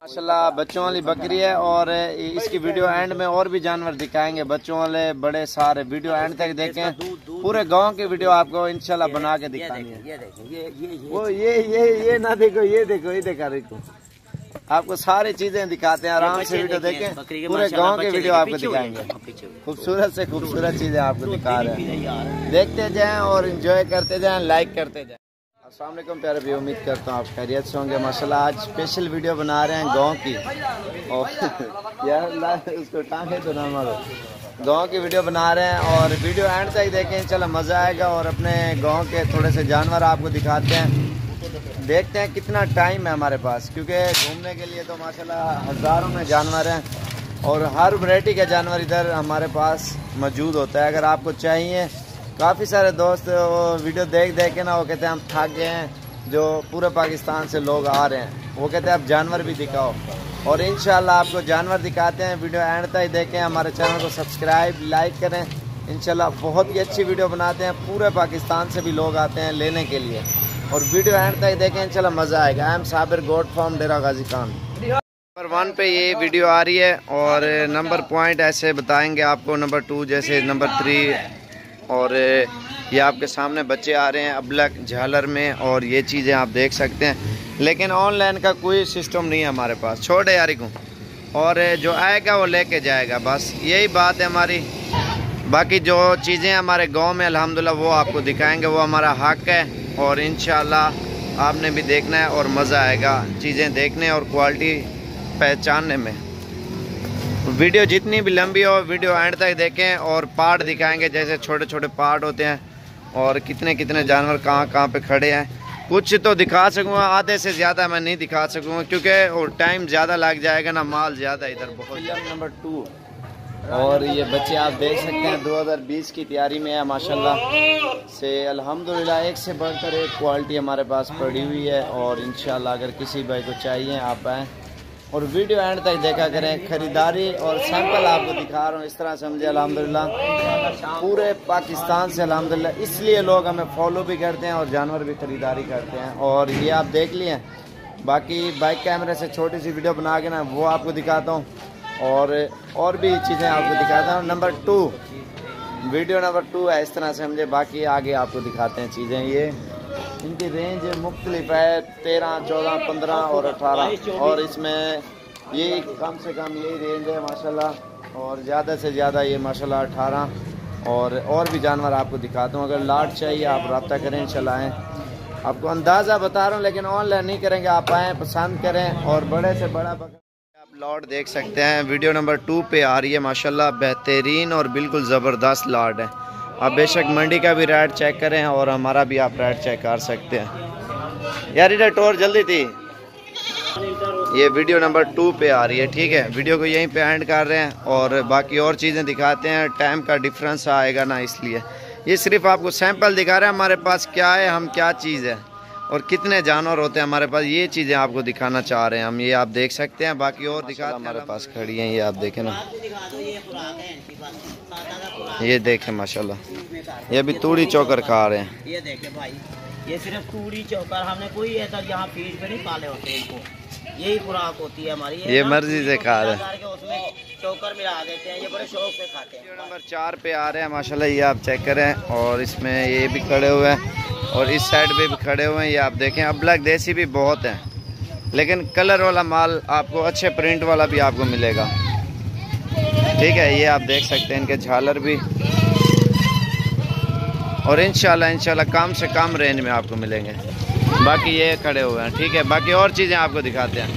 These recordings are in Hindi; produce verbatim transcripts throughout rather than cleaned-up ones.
माशाल्लाह बच्चों वाली बकरी है और इसकी वीडियो एंड में और भी जानवर दिखाएंगे बच्चों वाले बड़े सारे। वीडियो एंड तक देखें, पूरे गांव की वीडियो आपको इंशाल्लाह बना के दिखाएंगे। ये देखें, ये ये वो ये ये ये ना देखो, ये देखो, ये देखा देखो, आपको सारी चीजें दिखाते हैं। आराम से वीडियो देखें, पूरे गांव की वीडियो आपको दिखाएंगे। खूबसूरत से खूबसूरत चीजें आपको दिखा रहे हैं, देखते जाएं और एंजॉय करते जाएं, लाइक करते जाएं। अस्सलाम वालेकुम प्यारे भी, उम्मीद करता हूँ आप खैरियत से होंगे। माशाल्लाह आज स्पेशल वीडियो बना रहे हैं गांव की, और यार उसको टांगे तो ना मारो, गांव की वीडियो बना रहे हैं और वीडियो एंड तक देखें, चलो मज़ा आएगा। और अपने गांव के थोड़े से जानवर आपको दिखाते हैं, देखते हैं कितना टाइम है हमारे पास, क्योंकि घूमने के लिए तो माशाल्लाह हज़ारों में जानवर हैं और हर वैरायटी का जानवर इधर हमारे पास मौजूद होता है। अगर आपको चाहिए, काफ़ी सारे दोस्त वीडियो देख देख के ना वो कहते हैं हम थक गए हैं, जो पूरे पाकिस्तान से लोग आ रहे हैं, वो कहते हैं आप जानवर भी दिखाओ, और इंशाल्लाह आपको जानवर दिखाते हैं। वीडियो एंड तक देखें, हमारे चैनल को सब्सक्राइब लाइक करें। इंशाल्लाह बहुत ही अच्छी वीडियो बनाते हैं, पूरे पाकिस्तान से भी लोग आते हैं लेने के लिए, और वीडियो एंड तक देखें, इंशाल्लाह मज़ा आएगा। I am Sabir goat farm Dera Ghazi Khan. Number one पे ये वीडियो आ रही है और नंबर पॉइंट ऐसे बताएंगे आपको, नंबर टू जैसे नंबर थ्री, और ये आपके सामने बच्चे आ रहे हैं अबलक झालर में, और ये चीज़ें आप देख सकते हैं। लेकिन ऑनलाइन का कोई सिस्टम नहीं है हमारे पास, छोड़े यारी को, और जो आएगा वो लेके जाएगा, बस यही बात है हमारी। बाकी जो चीज़ें हमारे गांव में अल्हम्दुलिल्लाह वो आपको दिखाएंगे, वो हमारा हक है, और इंशाल्लाह आपने भी देखना है और मज़ा आएगा चीज़ें देखने और क्वालिटी पहचानने में। वीडियो जितनी भी लंबी हो, वीडियो एंड तक देखें, और पार्ट दिखाएंगे, जैसे छोटे छोटे पार्ट होते हैं, और कितने कितने जानवर कहाँ कहाँ पे खड़े हैं। कुछ तो दिखा सकूँगा, आधे से ज़्यादा मैं नहीं दिखा सकूँगा, क्योंकि टाइम ज़्यादा लग जाएगा ना, माल ज़्यादा इधर बहुत। नंबर टू, और ये बच्चे आप देख सकते हैं दो हज़ार बीस की तैयारी में है माशाल्लाह से। अल्हम्दुलिल्लाह एक से बढ़कर एक क्वालिटी हमारे पास पड़ी हुई है, और इंशाल्लाह अगर किसी भाई को चाहिए आप आएँ और वीडियो एंड तक देखा करें। खरीदारी और सैंपल आपको दिखा रहा हूँ, इस तरह समझे। अल्हम्दुलिल्लाह पूरे पाकिस्तान से अल्हम्दुलिल्लाह इसलिए लोग हमें फॉलो भी करते हैं और जानवर भी खरीदारी करते हैं, और ये आप देख लिए। बाकी बाइक कैमरे से छोटी सी वीडियो बना के ना वो आपको दिखाता हूँ, और और भी चीज़ें आपको दिखाता हूँ। Number two, video number two है, इस तरह समझे। बाकी आगे आपको दिखाते हैं चीज़ें। ये इनकी रेंज मुख्तलिफ है, तेरह चौदह पंद्रह और अठारह, और इसमें ये कम से कम यही रेंज है माशाल्लाह, और ज़्यादा से ज़्यादा ये माशाल्लाह अठारह। और और भी जानवर आपको दिखाता हूँ, अगर लाट चाहिए आप रब्ता करें, इंशाल्लाह आएँ। आपको अंदाज़ा बता रहा हूँ, लेकिन ऑनलाइन नहीं करेंगे, आप आएँ पसंद करें, और बड़े से बड़ा आप लॉट देख सकते हैं। वीडियो नंबर टू पे आ रही है माशाल्लाह, बेहतरीन और बिल्कुल ज़बरदस्त लॉट है। आप बेशक मंडी का भी रेट चेक करें, और हमारा भी आप रेट चेक कर सकते हैं। यार इधर टोर जल्दी थी। ये वीडियो नंबर टू पे आ रही है, ठीक है। वीडियो को यहीं पे एंड कर रहे हैं, और बाकी और चीज़ें दिखाते हैं। टाइम का डिफरेंस आएगा ना, इसलिए ये सिर्फ आपको सैंपल दिखा रहे हैं हमारे पास क्या है, हम क्या चीज़ है, और कितने जानवर होते हैं हमारे पास, ये चीज़ें आपको दिखाना चाह रहे हैं हम। ये आप देख सकते हैं, बाकी और दिखाते हैं। हमारे पास खड़ी हैं, ये आप देखें ना, ये देखें माशाल्लाह, ये अभी तूड़ी चोकर खा रहे हैं। ये देखें भाई, ये सिर्फ तूड़ी चोकर, हमने कोई ऐसा यहाँ फीड पे नहीं पाले होते इनको, यही खुराक होती है हमारी। ये, ये मर्जी से खा रहे हैं, उसमें चोकर मिला देते हैं, ये बड़े शौक से खाते हैं। नंबर चार पे आ रहे हैं माशाल्लाह, ये आप चेक करें, और इसमें ये भी खड़े हुए हैं, और इस साइड पे भी खड़े हुए हैं। ये आप देखें, अबलक देसी भी बहुत है, लेकिन कलर वाला माल आपको, अच्छे प्रिंट वाला भी आपको मिलेगा, ठीक है। ये आप देख सकते हैं इनके झालर भी, और इंशाल्लाह इंशाल्लाह कम से कम रेंज में आपको मिलेंगे। बाकी ये खड़े हुए हैं, ठीक है। बाकी और चीज़ें आपको दिखाते हैं।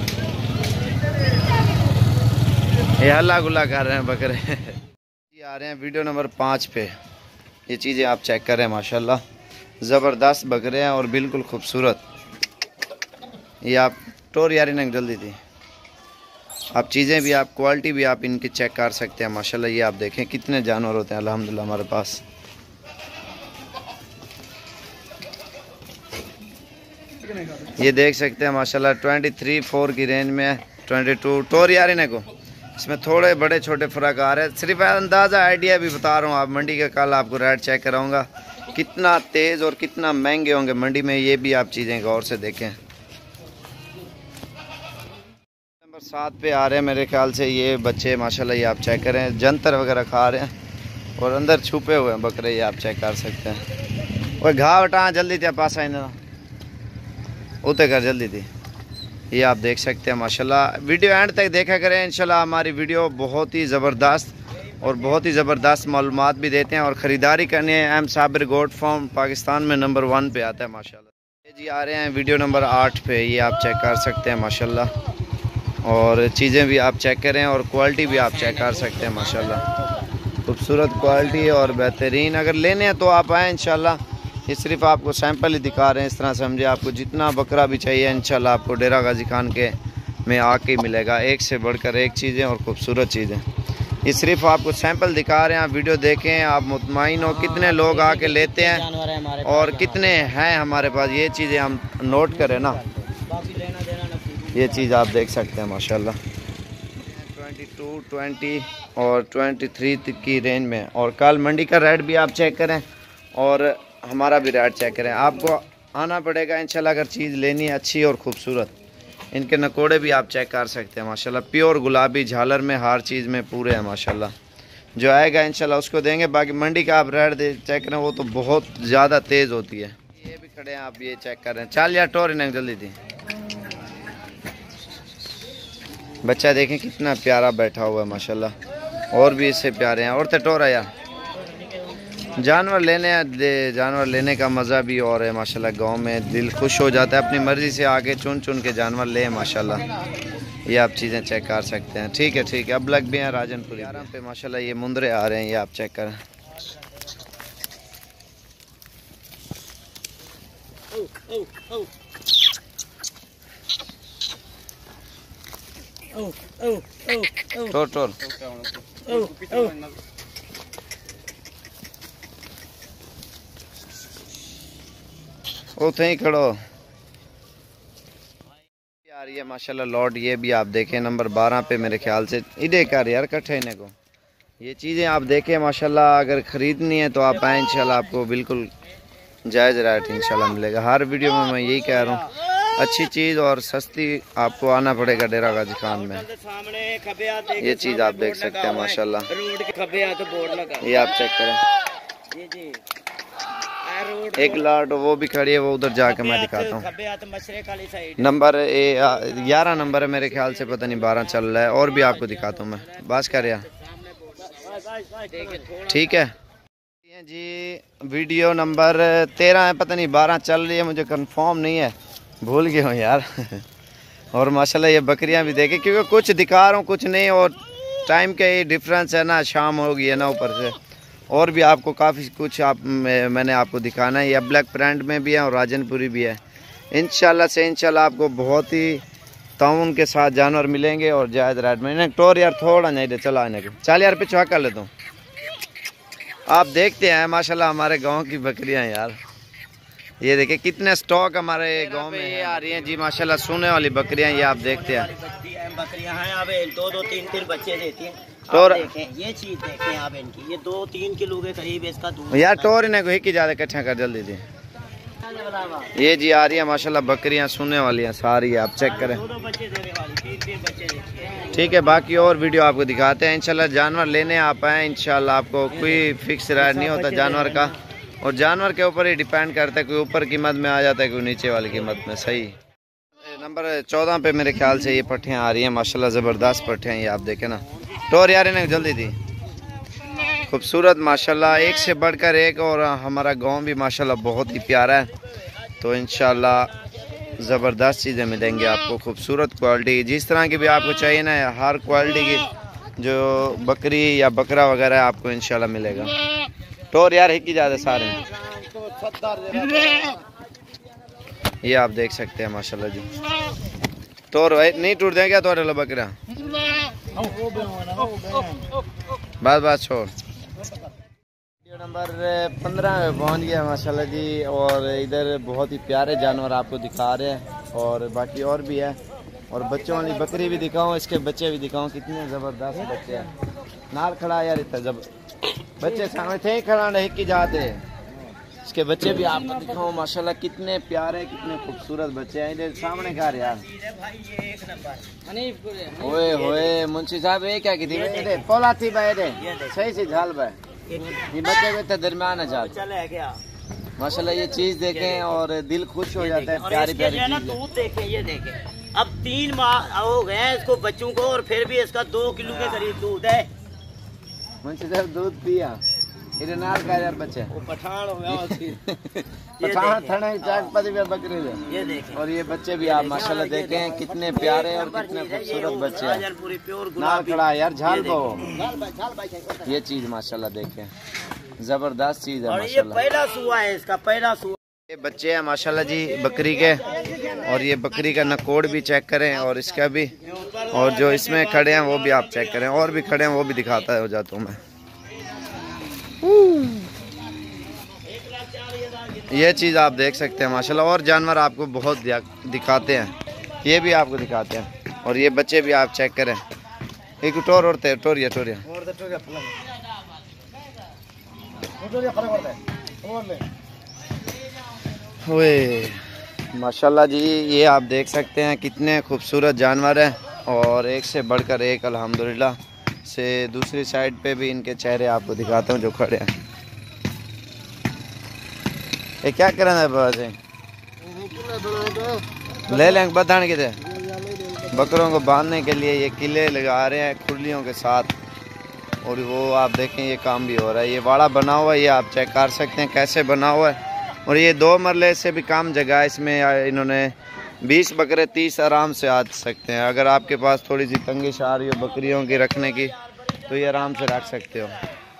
ये हल्ला गुल्ला कर रहे हैं बकरे ये आ रहे हैं वीडियो नंबर पाँच पे। ये चीज़ें आप चेक करें माशाल्लाह, ज़बरदस्त बकरे हैं और बिल्कुल खूबसूरत। ये आप टोर यारी नंग जल्दी थी, आप चीज़ें भी, आप क्वालिटी भी आप इनकी चेक कर सकते हैं माशाल्लाह। ये आप देखें कितने जानवर होते हैं अल्हम्दुलिल्लाह हमारे पास। ये देख सकते हैं माशाल्लाह, ट्वेंटी थ्री फोर की रेंज में है, ट्वेंटी टू टोर यारी ने को, इसमें थोड़े बड़े छोटे फ़र्क आ रहे हैं। सिर्फ अंदाज़ा आइडिया भी बता रहा हूँ, आप मंडी का कल आपको रेट चेक कराऊँगा, कितना तेज़ और कितना महंगे होंगे मंडी में, ये भी आप चीज़ें गौर से देखें। नंबर सात पे आ रहे हैं मेरे ख्याल से ये बच्चे माशाल्लाह। ये आप चेक करें, जंतर वगैरह खा रहे हैं और अंदर छुपे हुए हैं बकरे, ये आप चेक कर सकते हैं। और घाव हटा जल्दी थी पास आई ना उतर कर जल्दी थी। ये आप देख सकते हैं माशाल्लाह। वीडियो एंड तक देखा करें, इंशाल्लाह हमारी वीडियो बहुत ही ज़बरदस्त और बहुत ही ज़बरदस्त मालूमात भी देते हैं। और ख़रीदारी करनी है, M Sabir goat farm Pakistan में नंबर वन पे आता है माशाल्लाह। ये जी आ रहे हैं वीडियो नंबर आठ पे, ये आप चेक कर सकते हैं माशाल्लाह। और चीज़ें भी आप चेक करें और क्वालिटी भी आप चेक कर सकते हैं माशाल्लाह। खूबसूरत क्वालिटी और बेहतरीन। अगर लेने हैं तो आप आएँ इंशाल्लाह। ये सिर्फ आपको सैंपल ही दिखा रहे हैं, इस तरह समझे। आपको जितना बकरा भी चाहिए इंशाल्लाह आपको डेरा गाजी खान के में आके ही मिलेगा। एक से बढ़कर एक चीज़ें और ख़ूबसूरत चीज़ें। ये सिर्फ आपको सैंपल दिखा रहे हैं, आप वीडियो देखें, आप मुतमईन हो कितने लोग आके लेते हैं और कितने हैं हमारे पास। ये चीज़ें हम नोट करें ना, ये चीज़ आप देख सकते हैं माशाल्लाह। बाईस, बीस और तेईस की रेंज में। और कल मंडी का रेट भी आप चेक करें और हमारा भी रेट चेक करें। आपको आना पड़ेगा इंशाल्लाह अगर चीज़ लेनी है अच्छी और ख़ूबसूरत। इनके नकोड़े भी आप चेक कर सकते हैं माशाल्लाह। प्योर गुलाबी झालर में हर चीज़ में पूरे हैं माशाल्लाह। जो आएगा इंशाल्लाह उसको देंगे। बाकी मंडी का आप रेट दे चेक करें, वो तो बहुत ज़्यादा तेज़ होती है। ये भी खड़े हैं, आप ये चेक कर रहे हैं। चल यार टोर इन्हें जल्दी थी। बच्चा देखें कितना प्यारा बैठा हुआ है माशाल्लाह। और भी इससे प्यारे हैं। और तो टोरा यार जानवर लेने दे, जानवर लेने का मज़ा भी और है माशाल्लाह। गांव में दिल खुश हो जाता है, अपनी मर्ज़ी से आके चुन चुन के जानवर ले माशाल्लाह। ये आप चीज़ें चेक कर सकते हैं। ठीक है ठीक है। अब लग भी हैं राजनपुरी आराम पे माशाल्लाह। ये मुंदरे आ रहे हैं, ये आप चेक करें। टोर टोर उठे ही खड़ो यार। ये माशाल्लाह लॉट ये भी आप देखें नंबर बारह पे मेरे ख्याल से। इधे कर यार कट्ठे इन्हें को। ये चीज़ें आप देखें माशाल्लाह। अगर ख़रीदनी है तो आप आए इंशाल्लाह, आपको बिल्कुल जायज़ रेट इंशाल्लाह मिलेगा। हर वीडियो में मैं यही कह रहा हूँ, अच्छी चीज़ और सस्ती आपको आना पड़ेगा डेरा गाजी खान में। ये चीज़ आप देख सकते हैं माशाल्लाह। ये आप चेक करें। एक लाट वो भी खड़ी है, वो उधर जाके मैं दिखाता हूँ। नंबर ग्यारह नंबर है मेरे ख्याल से, पता नहीं बारह चल रहा है। और भी आपको दिखाता हूँ मैं। बस कर यार ठीक है जी। वीडियो नंबर तेरह है, पता नहीं बारह चल रही है, मुझे कंफर्म नहीं है, भूल गया हूँ यार। और माशाल्लाह ये बकरियां भी देखे, क्योंकि कुछ दिखा रहा हूँ कुछ नहीं, और टाइम का ये डिफरेंस है ना, शाम हो गई है ना ऊपर से। और भी आपको काफ़ी कुछ आप मैंने आपको दिखाना है। ये ब्लैक प्रिंट में भी है और राजनपुरी भी है। इंशाल्लाह से इंशाल्लाह आपको बहुत ही ताउन के साथ जानवर मिलेंगे और जायज़ रेट में। इन्हें टोर यार थोड़ा नहीं दे चला आने को। चल यार पिछवा कर लेता हूँ। आप देखते हैं माशाल्लाह हमारे गांव की बकरियां यार। ये देखिए कितने स्टॉक हमारे गांव में ये आ रही हैं जी माशाल्लाह। सोने वाली बकरियां ये आप देखते हैं। बकरियां हैं अब दो दो तीन तीन बच्चे देती हैं। टोर देखें ये चीज देखें आप इनकी, ये दो तीन किलो के करीब इसका दूध यार। टोर इन्हें को ही की ज्यादा इकट्ठा कर जल्दी दी। ये जी आ रही है माशाल्लाह बकरियां सोने वाली हैं सारी, आप चेक करें। ठीक है, बाकी और वीडियो आपको दिखाते हैं इंशाल्लाह। जानवर लेने आप आए इंशाल्लाह, आपको कोई फिक्स रेट नहीं होता जानवर का, और जानवर के ऊपर ही डिपेंड करता है। कोई ऊपर कीमत में आ जाता है, कोई नीचे वाली कीमत में। सही नंबर चौदह पे मेरे ख्याल से ये पट्टियाँ आ रही हैं माशाल्लाह, ज़बरदस्त पट्टियाँ ये आप देखें ना। टोर यार इन्हें जल्दी दी। खूबसूरत माशाल्लाह, एक से बढ़कर एक। और हमारा गांव भी माशाल्लाह बहुत ही प्यारा है। तो इंशाल्लाह ज़बरदस्त चीज़ें मिलेंगी आपको, खूबसूरत क्वालिटी जिस तरह की भी आपको चाहिए ना, हर क्वालिटी की जो बकरी या बकरा वगैरह आपको इंशाल्लाह मिलेगा। टोर यार हिकी ज़्यादा सारे ये आप देख सकते हैं माशाल्लाह जी। टोर नहीं टूट देंगे तो बकरा बस बस छोड़। वीडियो नंबर पंद्रह में पहुँच गया माशाल्लाह जी। और इधर बहुत ही प्यारे जानवर आपको दिखा रहे हैं, और बाकी और भी है। और बच्चों वाली बकरी भी दिखाऊं, इसके बच्चे भी दिखाऊं, कितने ज़बरदस्त बच्चे हैं। नाल खड़ा यार इतना जब बच्चे सामने थे खड़ा नहीं की जाते اس کے بچے بھی آپ کو دکھاؤں ماشاءاللہ کتنے پیارے کتنے خوبصورت بچے ہیں. ادھر سامنے کہا رہے یار ہوئے ہوئے منشی صاحب یہ کیا کی تھی پولا تھی بھائی صحیح سے جھال بھائی یہ بچے بھی درمیان ہے جھال ماشاءاللہ. یہ چیز دیکھیں اور دل خوش ہو جاتا ہے. پیاری پیاری چیز دودھ دیکھیں یہ دیکھیں اب تین ماہ ہو گئے ہیں اس کو بچوں کو اور پھر بھی اس کا دو کلو کے قریب دودھ ہے. منشی صاحب دودھ پیا ادھر نال کا یار بچے پٹھان ہو گیا پٹھان تھڑے چاک پتی میں بکرے دے. اور یہ بچے بھی آپ ماشاءاللہ دیکھیں کتنے پیارے اور کتنے خوبصورت بچے ہیں. نال کھڑا یار جھال کو یہ چیز ماشاءاللہ دیکھیں زبردست چیز ہے ماشاءاللہ. پہلا سوا ہے اس کا پہلا سوا. یہ بچے ہیں ماشاءاللہ جی بکری کے اور یہ بکری کا نکوڑ بھی چیک کریں اور اس کا بھی اور جو اس میں کھڑے ہیں وہ بھی آپ چیک کریں اور بھی کھڑے ہیں وہ بھی دکھاتا ہو جاتا ہوں میں. یہ چیز آپ دیکھ سکتے ہیں ماشاءاللہ. اور جانور آپ کو بہت دکھاتے ہیں یہ بھی آپ کو دکھاتے ہیں اور یہ بچے بھی آپ چیک کریں. ایک ٹور اور ٹوریا ٹوریا ہوئے ماشاءاللہ جی. یہ آپ دیکھ سکتے ہیں کتنے خوبصورت جانور ہیں اور ایک سے بڑھ کر ایک الحمدللہ سے. دوسری سائڈ پہ بھی ان کے چہرے آپ کو دکھاتا ہوں جو کھڑے ہیں. یہ کیا کرنا ہے بابا جی لے لیں بتانے کے تھے بکروں کو باندھنے کے لیے یہ قلعے لگا رہے ہیں کھرلیوں کے ساتھ اور وہ آپ دیکھیں یہ کام بھی ہو رہا ہے. یہ واڑا بنا ہوا ہے یہ آپ چیک کر سکتے ہیں کیسے بنا ہوا ہے اور یہ دو مرلے سے بھی کام جگہ ہے. اس میں انہوں نے بیس بکرے تیس آرام سے آ سکتے ہیں. اگر آپ کے پاس تھوڑی سی تنگش آ رہی ہو بکریوں کی رکھنے کی تو یہ آرام سے رکھ سکتے ہو.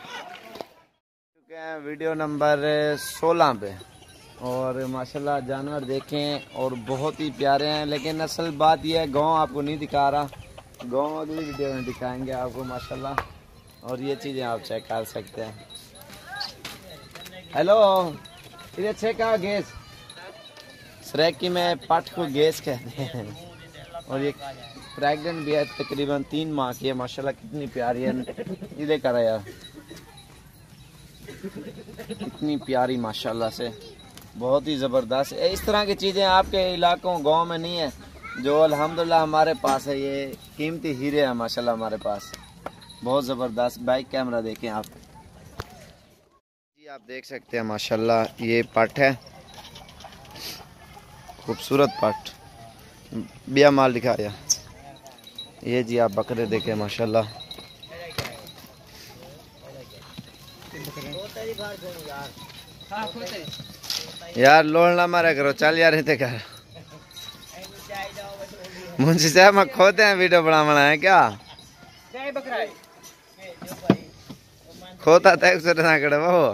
ویڈیو نمبر سولہ پہ اور ماشاءاللہ جانور دیکھیں اور بہت ہی پیارے ہیں. لیکن اصل بات یہ ہے گاؤں آپ کو نہیں دکھا رہا گاؤں اگلی ویڈیو میں دکھائیں گے آپ کو ماشاءاللہ. اور یہ چیزیں آپ چیک کر سکتے ہیں. ہیلو ادھر چیک کا گیس سریکی میں پٹ کو گیس کہتے ہیں اور یہ پریگننٹ بھی ہے تقریباً تین ماہ کی ہے ماشاءاللہ. کتنی پیاری ہے ادھر کرا یار اتنی پیاری ماشاءاللہ سے بہت ہی زبردست. اس طرح کی چیزیں آپ کے علاقوں گاؤں میں نہیں ہیں جو الحمدللہ ہمارے پاس ہے. یہ قیمتی ہیرے ہیں ماشاءاللہ ہمارے پاس بہت زبردست. بائک کیمرہ دیکھیں آپ جی آپ دیکھ سکتے ہیں ماشاءاللہ یہ پٹ ہے خوبصورت پٹ بیا مال دکھایا. یہ جی آپ بکرے دیکھیں ماشاءاللہ یار لوڑ نہ مارا کرو چل یار رہتے کر. منشی صاحب میں کھوتے ہیں ویڈیو بنا بنا ہے کیا کھوتا تھا نہ کرے وہ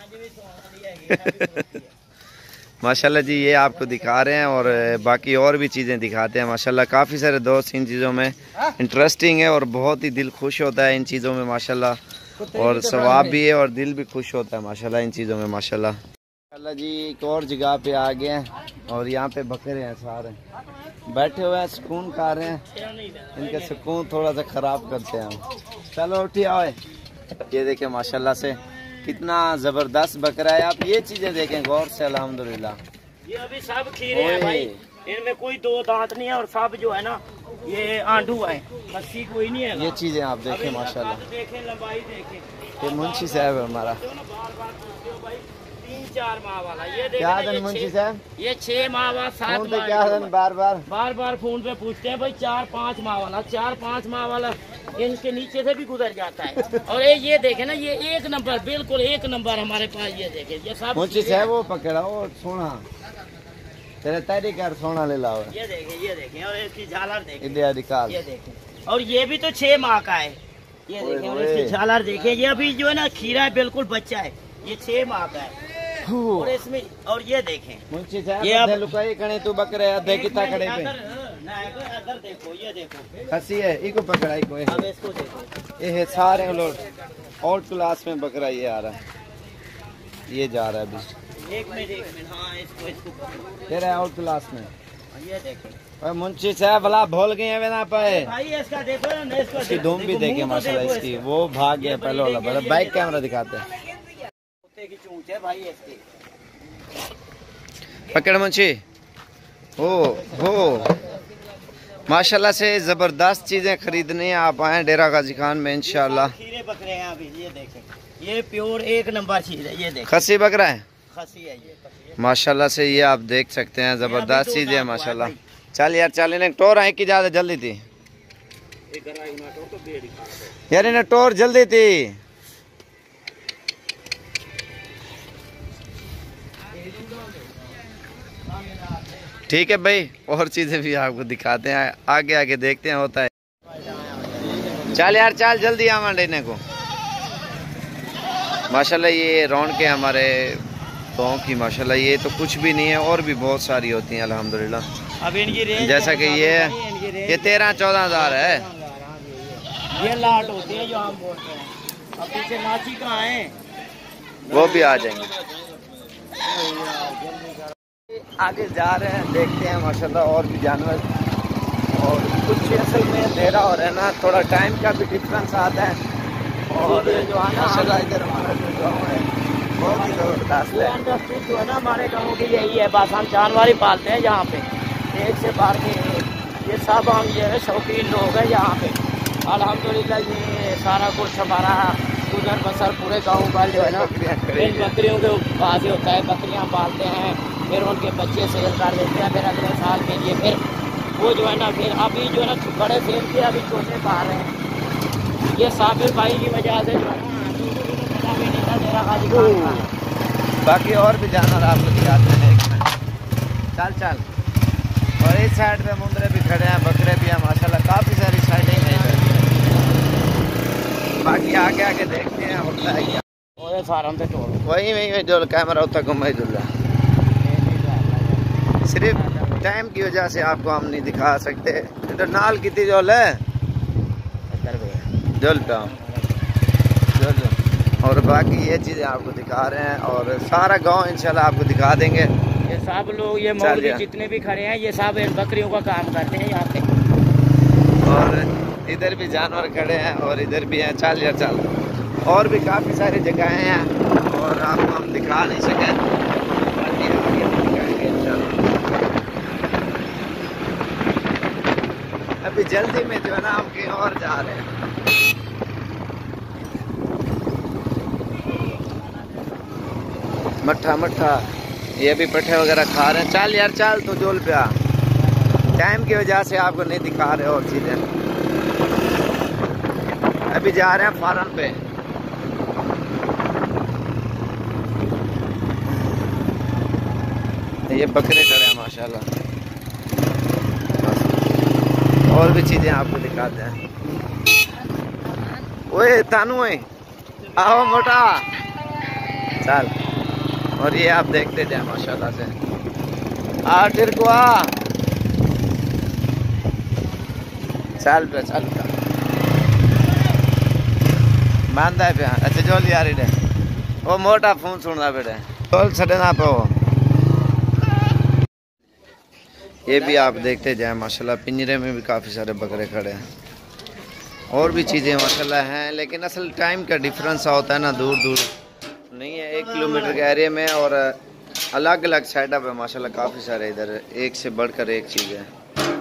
ماشاءاللہ جی. یہ آپ کو دکھا رہے ہیں اور باقی اور بھی چیزیں دکھاتے ہیں ماشاءاللہ. کافی سارے دوست ان چیزوں میں انٹرسٹنگ ہے اور بہت ہی دل خوش ہوتا ہے ان چیزوں میں ماشاءاللہ. اور ثواب بھی ہے اور دل بھی خوش ہوتا ہے ماشاءاللہ ان چیزوں میں ماشاءاللہ. ماشاءاللہ جی ایک اور جگہ پہ آ گئے ہیں اور یہاں پہ بکرے ہیں سارے بیٹھے ہوئے ہیں سکون کھا رہے ہیں. ان کے سکون تھوڑا سا خراب کرتے ہیں. چلو اٹھی آئے. یہ دیکھیں ماشاءاللہ سے کتنا زبردست بکرا ہے. آپ یہ چیزیں دیکھیں غور سے الحمدللہ. یہ ابھی سب کھیرے ہیں بھائی ان میں کوئی دو دانت نہیں ہے اور سب جو ہے نا یہ آنڈو ہے کسی کوئی نہیں ہے. یہ چیزیں آپ دیکھیں ماشاءاللہ دیکھیں لمبائی دیکھیں. یہ منشی صاحب ہے ہمارا تین چار ماہ والا. یہ کیا دن منشی صاحب یہ چھ ماہ بعد سات ماہ کیا دن بار بار بار بار فون پہ پوچھتے ہیں بھائی چار پانچ ماہ والا چار پانچ ماہ والا ان کے نیچے سے بھی گزر جاتا ہے. اور یہ دیکھیں نا یہ ایک نمبر بالکل ایک نمبر ہمارے پاس. یہ دیکھیں یہ سب منشی صاحب وہ پکڑا وہ سونا تیرے تیری کر سونا لے لاؤ. یہ دیکھیں یہ دیکھیں اور اس کی جھالر دیکھیں یہ دیکھیں اور یہ بھی تو چھ ماہ کا ہے. یہ دیکھیں اور اس کی جھالر دیکھیں. یہ ابھی جو ہے نا کھیرا ہے بالکل بچہ ہے. یہ چھ ماہ کا ہے اور اس میں اور یہ دیکھیں منشی صاحب یہ لکائی کھڑے تو بکرے ادھے کتا کھڑے پہ ادھر دیکھو. یہ دیکھو کھسی ہے ایک پکڑا ایک اب اس کو دیکھو. یہ سارے لوگ آؤٹ کلاس میں بکرا یہ آ رہا ہے یہ جا رہا ہے ابھی ایک منٹ ایک منٹ ہاں اس کو اس کو تیرا آؤٹ کلاس میں. یہ دیکھیں منشی صاحب بلا بھول گئے ہیں نا پائے بھائی اس کا دیکھو نا اس کو اس کی دھوم بھی دیکھیں ماشاءاللہ اس کی وہ بھاگ گیا پہلے والا بڑا بائک کیمرہ دکھاتے ہیں. کی چونچ ہے بھائی اس کی पकड़ मुंशी हो हो माशाल्लाह से ज़बरदस्त चीज़ें खरीदनी आप आए डेरा गाजी खान में इंशाल्लाह। खीरे बकरे हैं अभी, ये देखें, ये प्योर एक नंबर चीज़ है, ये देखें खसी बकरा है खसी है ये माशाल्लाह से, ये आप देख सकते हैं ज़बरदस्त चीज़ है माशाल्लाह। चल यार चल इन्हें टोर है कि ज़्यादा जल्दी थी यार, इन्हें टोर जल्दी थी। ठीक है भाई, और चीजें भी आपको दिखाते हैं, आगे आगे देखते हैं होता है। चल यार चल जल्दी आवा लेने को। माशाल्लाह ये रौनक के हमारे गाँव की माशाल्लाह, ये तो कुछ भी नहीं है, और भी बहुत सारी होती हैं अल्हम्दुलिल्लाह। अब इनकी रेंज जैसा कि ये ये तेरह चौदह हजार है, ये लाट होती है जो हम बोलते हैं। अब पीछे नाची कहाँ है, वो भी आ जाएंगे। आगे जा रहे हैं, देखते हैं माशाल्लाह और भी जानवर, और कुछ असल में अंधेरा हो रहा है ना, थोड़ा टाइम का भी डिफरेंस आता है। और जो है माशाल्लाह इधर हमारा जो गाँव है बहुत ही ज़बरदस्त है। जो है ना हमारे गाँव की यही है, बस हम जानवर ही पालते हैं यहाँ पे, एक से बाहर के ये सब हम जो है शौकीन लोग हैं यहाँ पे अल्हम्दुलिल्लाह। ये सारा कुछ हमारा गुजर बसर पूरे गाँव का जो है ना इन बकरियों के पास ही होता है। बकरियाँ पालते हैं, फिर उनके बच्चे सेल कर देते हैं, फिर अगले साल के लिए फिर वो जो है ना, फिर अभी जो है ना बड़े सेल के अभी छोटे पा रहे हैं। ये साबिर भाई की वजह से जो है ना पता भी नहीं था मेरा गाजी खान का। बाकी और भी जानवर आपको दिखाते हैं एक मिनट, चल चल। और इस साइड पे मुंदरे भी खड़े हैं, बकरे भी हैं माशाल्लाह, काफ़ी सारी साइडें हैं इधर। बाकी आगे आगे देखते हैं होता है क्या। वही वही जो कैमरा होता घुमाई जुल्ला, सिर्फ टाइम की वजह से आपको हम नहीं दिखा सकते। इधर नाल कितनी जोल है जोल पे और बाकी ये चीज़ें आपको दिखा रहे हैं, और सारा गांव इंशाल्लाह आपको दिखा देंगे। ये सब लोग ये मौलवी जितने भी खड़े हैं ये सब बकरियों का काम करते हैं यहाँ पे। और इधर भी जानवर खड़े हैं और इधर भी हैं। चल यार चल, और भी काफ़ी सारी जगहें हैं और आपको हम दिखा नहीं सके, बाकी आगे हम दिखाएंगे इंशाल्लाह। अभी जल्दी में जो है ना हम कहीं और जा रहे हैं। मट्ठा मट्ठा ये भी पट्ठे वगैरह खा रहे हैं। चल यार चल तो जोल पे आ, टाइम की वजह से आपको नहीं दिखा रहे और चीज़ें। अभी जा रहे हैं फार्म पे। ये बकरे खड़े हैं माशाल्लाह, और भी चीज़ें आपको दिखाते हैं। ओए तानू आओ मोटा चल। और ये आप देखते जाए माशाल्लाह से, आ टिर को आ चल पे चल पे बांधा है पे। अच्छा जोल यार इधर वो मोटा फोन सुन रहा बेटे, जोल छड़ना पे वो। ये भी आप देखते जाए माशाल्लाह, पिंजरे में भी काफ़ी सारे बकरे खड़े हैं, और भी चीज़ें माशाल्लाह हैं, लेकिन असल टाइम का डिफरेंस होता है ना, दूर दूर नहीं है, एक किलोमीटर के एरिया में, और अलग अलग सेटअप है माशाल्लाह, काफ़ी सारे इधर एक से बढ़कर एक चीज़ है।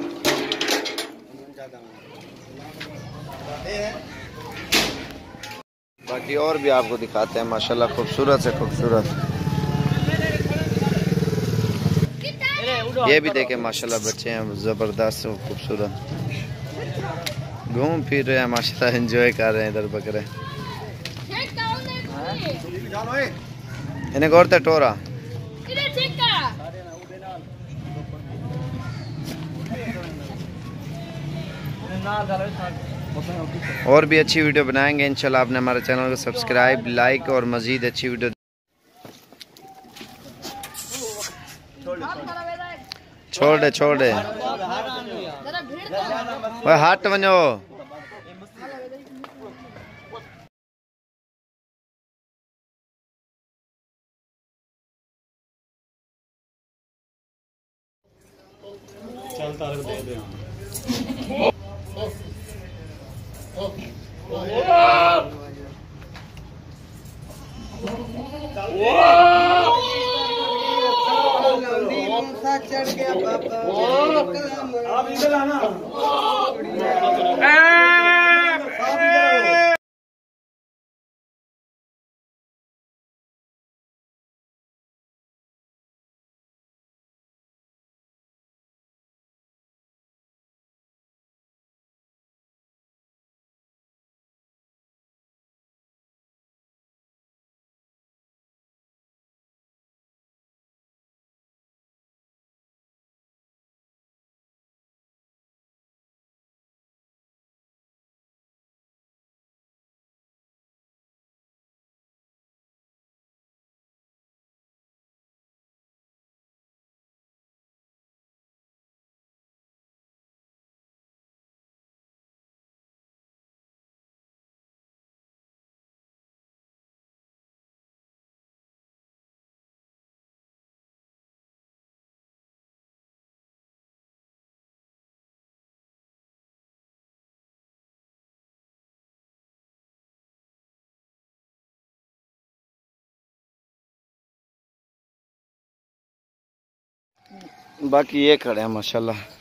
बाकी और भी आपको दिखाते हैं माशाल्लाह, खूबसूरत से खूबसूरत। ये भी देखें माशाल्लाह, बच्चे हैं ज़बरदस्त और खूबसूरत, घूम फिर रहे हैं माशाल्लाह, एंजॉय कर रहे हैं इधर बकरे। इन्हें गौर टोरा और भी अच्छी वीडियो बनाएंगे इंशाल्लाह। आपने हमारे चैनल को सब्सक्राइब, लाइक और मजीद अच्छी वीडियो छोड़ दे छोड़ दे हट वनो। चल तारक दे दे باقی یہ کھڑے ہیں ماشاءاللہ.